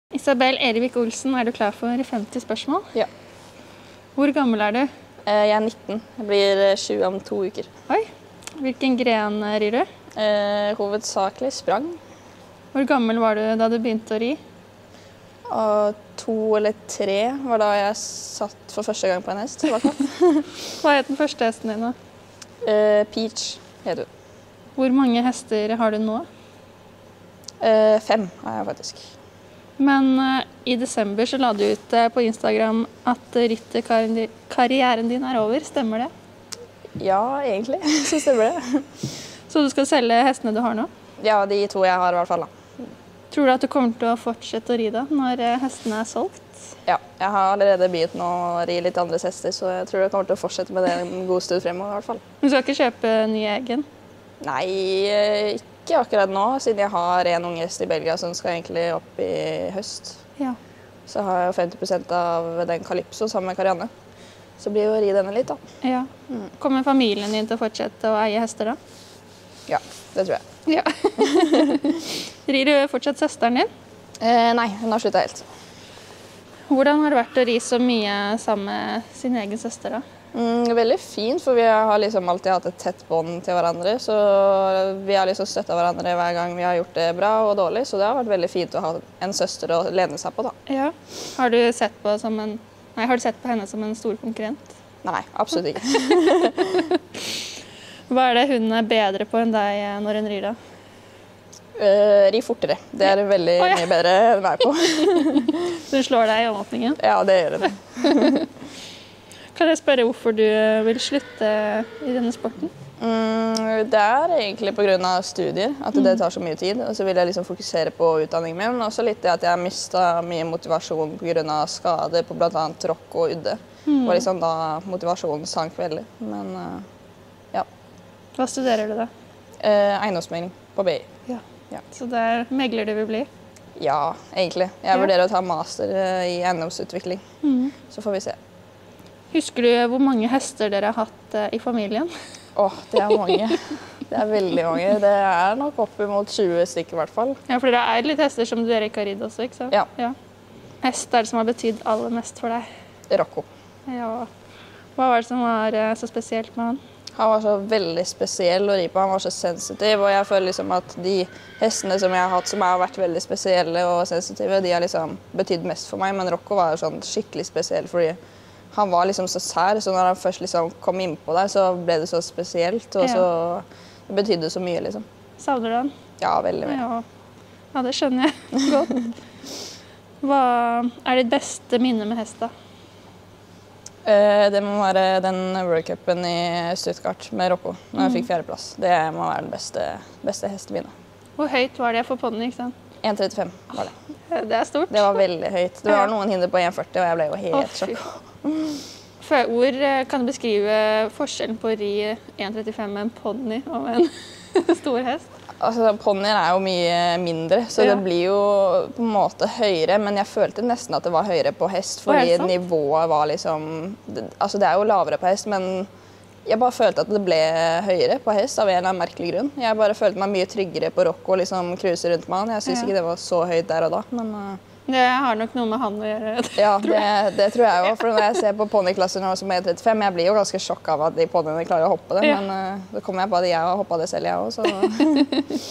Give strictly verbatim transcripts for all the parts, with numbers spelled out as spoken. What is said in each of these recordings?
Isabel Ervik Olsen, er du klar for femti spørsmål? Ja. Hvor gammel er du? Jeg er nitten. Jeg blir tjue om to uker. Oi. Hvilken gren rir du? Eh, hovedsakelig sprang. Hvor gammel var du da du begynte å ri? Og to eller tre var da jeg satt for første gang på en hest. I hvert fall. Hva het den første hesten din da? Eh, Peach heter hun. Hvor mange hester har du nå? Eh, fem har jeg faktisk. Men uh, i desember så la du ut uh, på Instagram at uh, rytterkarrieren din er over. Stemmer det? Ja, egentlig. Så stemmer det. Så du skal selge hestene du har nå? Ja, de to jeg har i hvert fall da. Tror du at du kommer til å fortsette å ri da, når uh, hestene er solgt? Ja, jeg har allerede begynt nå å ri litt andres hester, så jeg tror jeg kommer til å fortsette med det en god stund fremover i hvert fall. Du skal ikke kjøpe ny egen? Nei, ikke. Ikke akkurat nå, siden jeg har en ung hest i Belgia som skal egentlig opp i høst. Ja. Så har jeg femti prosent av den Calypso sammen med Karianne. Så blir det å ri denne litt da. Ja. Mm. Kommer familien din til å fortsette å eie hester da? Ja, det tror jeg. Ja. Rir du fortsatt søsteren din? Eh, nei, hun har sluttet helt. Hvordan har det vært å ri så mye sammen med sin egen søster da? Mm, veldig fint, for vi har liksom alltid hatt et tett bånd til hverandre, så vi har liksom støttet hverandre hver gang vi har gjort det bra og dårlig, så det har vært veldig fint å ha en søster å lene seg på da. Ja. Har du sett på, som en, nei, har du sett på henne som en stor konkurrent? Nei, absolutt ikke. Hva er det hun er bedre på enn deg når hun rir da? Uh, ri fortere. Det er veldig oh, ja. mye bedre enn meg på. Hun slår deg i omåpningen? Ja, det gjør det. Kan jeg spørre hvorfor du vil slutte i denne sporten? Mm, det er egentlig på grunn av studier, at det tar så mye tid. Og så vil jeg liksom fokusere på utdanningen min, og så litt det at jeg har mistet mye motivasjon på grunn av skader på blant annet rock og udde. Mm. Og liksom da motivasjonen sank veldig. Men ja. Hva studerer du da? Eh, eiendomsmegling på B I. Ja. Ja. Så det er megler du vil bli? Ja, egentlig. Jeg ja. vurderer å ta master i eiendomsutvikling. Mm. Så får vi se. Husker du hvor mange hester dere har hatt uh, i familien? Åh, oh, det er mange. Det er veldig mange. Det er nok opp mot tjue stykker i hvert fall. Ja, for det er litt hester som dere ikke har ridd også, ikke sant? Ja. ja. Hest er det som har betydd aller mest for deg? Rocco. Ja. Hva var det som var uh, så spesielt med han? Han var så veldig spesiell å ri på. Han var så sensitiv, og jeg føler liksom at de hestene som jeg har hatt som har vært veldig spesielle og sensitive, de har liksom betydd mest for meg, men Rocco var sånn skikkelig spesiell fordi han var liksom så sær, så når han først liksom kom inn på der, så ble det så spesielt, og ja. så det betydde så mye, liksom. Savner du han? Ja, veldig mye. Ja. ja, det skjønner jeg godt. Hva er ditt beste minne med hest, da? Uh, det må være den World Cupen i Stuttgart med Rocco, når jeg fikk fjerdeplass. Det må være den beste, beste hesteminnet. Hvor høyt var det for ponnen, ikke sant? en komma trettifem var det. Det er stort. Det var veldig høyt. Det var noen hinder på en komma førti, og jeg ble jo helt sjokk. Hvor kan du beskrive forskjellen på å ri en komma trettifem med en ponni og en stor hest? Altså, Ponnier er jo mye mindre, så ja. det blir jo på en måte høyere, men jeg følte nesten at det var høyere på hest, fordi nivået var liksom, altså det er jo lavere på hest, men jeg bare følte at det ble høyere på hest av en eller annen merkelig grunn. Jeg bare følte meg mye tryggere på Rocco og liksom cruise rundt med han. Jeg synes ja. ikke det var så høyt der og da, men det har nok noe med han å gjøre. Ja, det, det tror jeg jo. For når jeg ser på ponniklasser nå som er trettifem, jeg blir jo ganske sjokk av at de ponniene klarer å hoppe det. Ja. Men uh, det kommer jeg på at jeg har hoppet det selv, jeg også.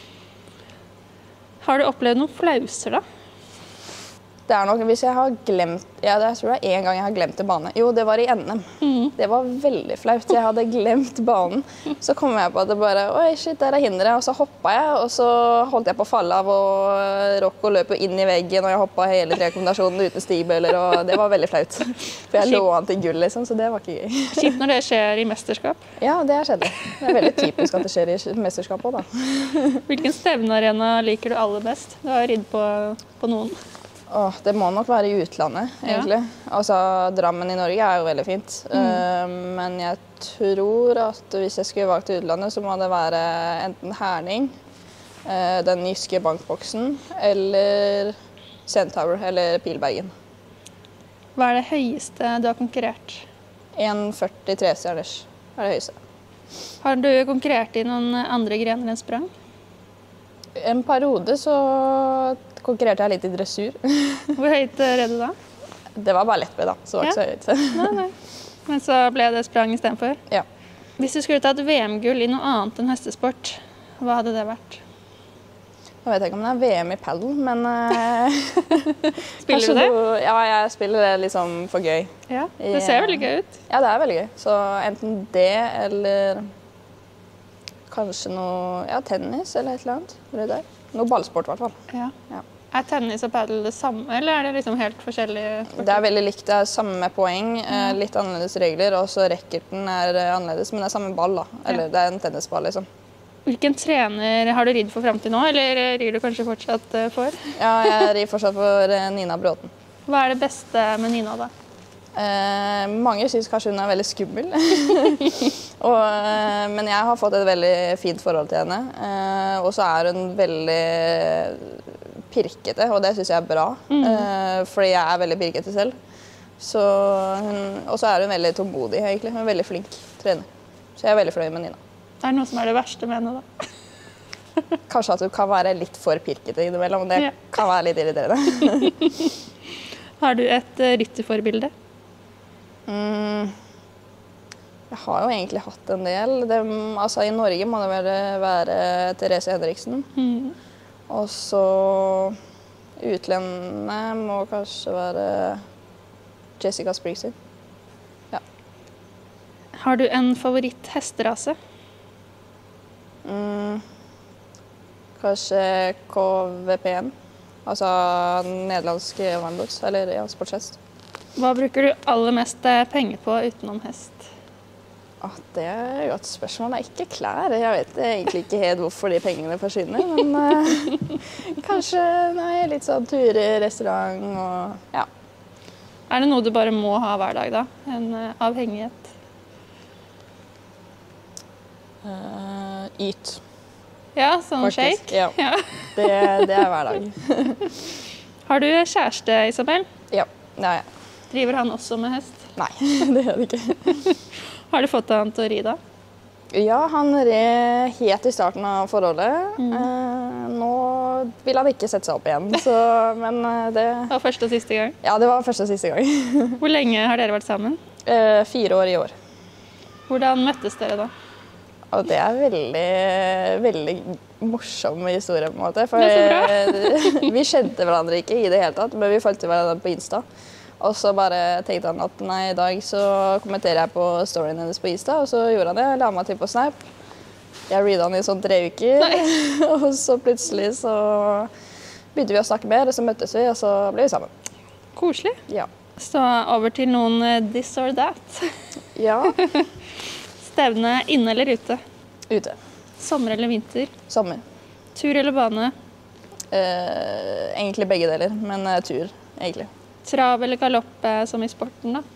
Har du opplevd noen flauser da? Det er nok, hvis jeg har glemt, ja, det, jeg tror det er en gang jeg har glemt en bane. Jo, det var i N M. Mm. Det var veldig flaut. Jeg hadde glemt banen. Så kom jeg på at det bare, oi shit, der er hindret. Og så hoppet jeg, og så holdt jeg på å falle av, og Rocco løp inn i veggen, og jeg hoppet hele trekombinasjonen uten stibøler, og det var veldig flaut. For jeg lå an til gull, liksom, så det var ikke gøy. Kjipt når det skjer i mesterskap? Ja, det har skjedd. Det er veldig typisk at det skjer i mesterskap også, da. Hvilken stevnearena liker du aller best? Du har ridd på, på noen. Åh, det må nok være i utlandet, egentlig. Ja. Altså, Drammen i Norge er jo veldig fint. Mm. Uh, men jeg tror at hvis jeg skulle valgt utlandet, så må det være enten Herning, uh, den jyske bankboksen, eller Centaur, eller Pilbergen. Hva er det høyeste du har konkurrert? en komma førti-tre stjerners er det høyeste. Har du konkurrert i noen andre grener enn sprang? En periode så konkurrerte jeg litt i dressur. Hvor høyt eh, red du da? Det var bare lettbøy da, så det var ikke Ja. så høyt. Nei, nei. Men så ble det sprang i stedet for. Ja. Hvis du skulle tatt V M-gull i noe annet enn hestesport, hva hadde det vært? Jeg vet ikke om det er V M i paddle, men eh, Spiller kanskje du det? noe- ja, jeg spiller det liksom for gøy. Ja, det ser veldig gøy ut. Ja, det er veldig gøy. Så enten det, eller kanskje noe, ja, tennis eller et eller annet. Det der. Noe ballsport i hvert fall. Ja. Ja. Er tennis og paddle det samme, eller er det liksom helt forskjellige? Det er veldig likt, det er samme poeng, eh, litt annerledes regler, og så racketen er eh, annerledes, men det er samme ball da. Eller det er en tennisball liksom. Hvilken trener har du ridd for frem til nå, eller rir du kanskje fortsatt eh, for? Ja, jeg rir fortsatt for eh, Nina Bråten. Hva er det beste med Nina da? Eh, mange synes kanskje hun er veldig skummel, og, eh, men jeg har fått et veldig fint forhold til henne. Eh, og så er hun veldig pirkete, og det synes jeg er bra, Mm. eh, fordi jeg er veldig pirkete selv. Så hun, og så er hun veldig tålmodig egentlig, hun er veldig flink trener. Så jeg er veldig fornøyd med Nina. Er det noe som er det verste med henne da? Kanskje at hun kan være litt for pirkete innimellom, det Ja. kan være litt irriterende. Har du et uh, rytterforbilde? Mm. Jeg har jo egentlig hatt en del. Det, altså, I Norge må det vel være Therese Henriksen. Mm. Og så utlendet må kanskje være Jessica Springsteen. Ja. Har du en favoritt hesterase? Mm. Kanskje K V P N. Altså nederlandsk warmblods, eller ja, sportshest. Hva bruker du aller mest eh, penger på utenom hest? Ah, det er et godt spørsmål. Det er ikke klær. Jeg vet egentlig ikke helt hvorfor de pengene forsvinner, men eh, kanskje nei, litt sånn turer, restaurant og ja. Er det noe du bare må ha hver dag da? En eh, avhengighet? Uh, yt, Ja, sånn faktisk. shake? Ja, Ja. det, det er hver dag. Har du kjæreste, Isabel? Ja, det har jeg. Driver han også med hest? Nei, det gjør det ikke. Har du fått han til å ri da? Ja, han red helt i starten av forholdet. Eh, nå vil han ikke sette seg opp igjen, så, men eh, det... Det var første og siste gang. Ja, det var første og siste gang. Hvor lenge har dere vært sammen? Eh, fire år i år. Hvordan møttes dere da? Og det er veldig, veldig morsom historie på en måte. For Det er vi kjente hverandre ikke i det hele tatt, men vi fulgte hverandre på Insta. Og så bare tenkte han at nei, i dag så kommenterer jeg på storyen hennes på Insta, og så gjorde han det, la meg til på Snap. Jeg readet han i sånn tre uker, og så plutselig så begynte vi å snakke mer, og så møttes vi, og så ble vi sammen. Koselig. Ja. Så over til noen eh, this or that. Ja, Stevne inne eller ute? ute. Sommer eller vinter? Sommer. Tur eller bane? Eh, egentlig begge deler, men eh, tur, egentlig. Trav eller galopp eh, som i sporten da?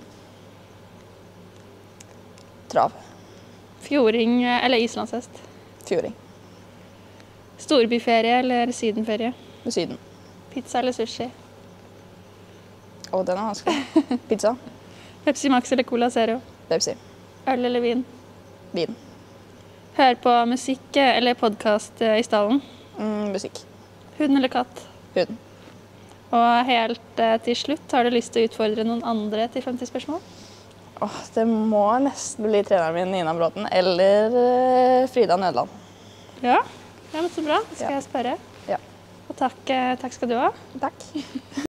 Trav. Fjording eh, eller islandshest? Fjording. Storbyferie eller sydenferie? Med Syden. Pizza eller sushi? Å, den er vanskelig. Pizza. Pepsi Max eller Cola Zero? Pepsi. Øl eller vin? Vin. Hør på musikk eh, eller podcast eh, i stallen? Mm, musikk. Hund eller katt? Huden. Og helt eh, til slutt, har du lyst til å utfordre noen andre til femti spørsmål? Åh, det må nesten bli treneren min, Nina Bråten, eller eh, Frida Nødland. Ja, ja men så bra. Skal Ja. jeg spørre? Ja. Og takk, eh, takk skal du ha. Takk.